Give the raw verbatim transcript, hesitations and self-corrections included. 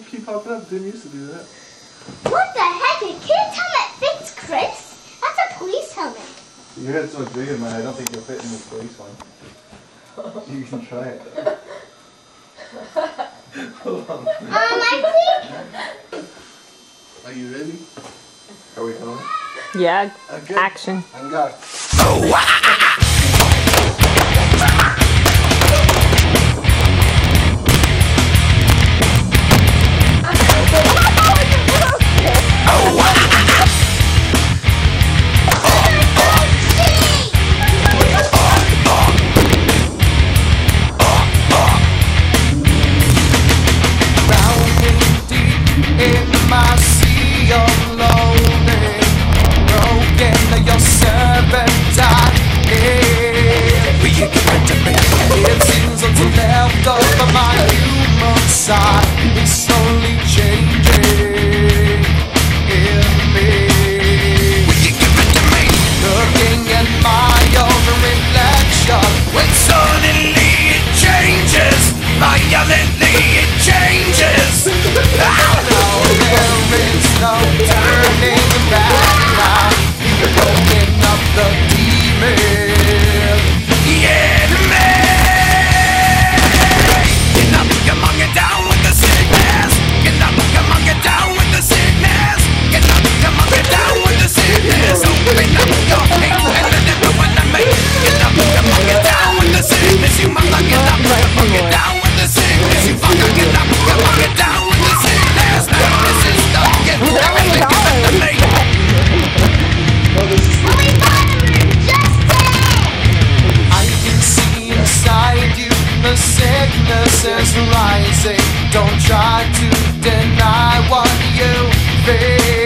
keep popping up. Didn't used to do that. What the heck? A kid's helmet fits Chris? That's a police helmet. Your head's so big in mine, I don't think you'll fit in this police one. You can try it though. Hold on. Um, I think... Are you ready? Are we going? Yeah, Okay. action. And go. It's slowly changing in me. Will you give it to me? Looking at my own reflection, when suddenly it changes, violently it changes. Oh no, there is no turning back now. Open up the demon. Yeah. The sickness is rising. Don't try to deny what you feel.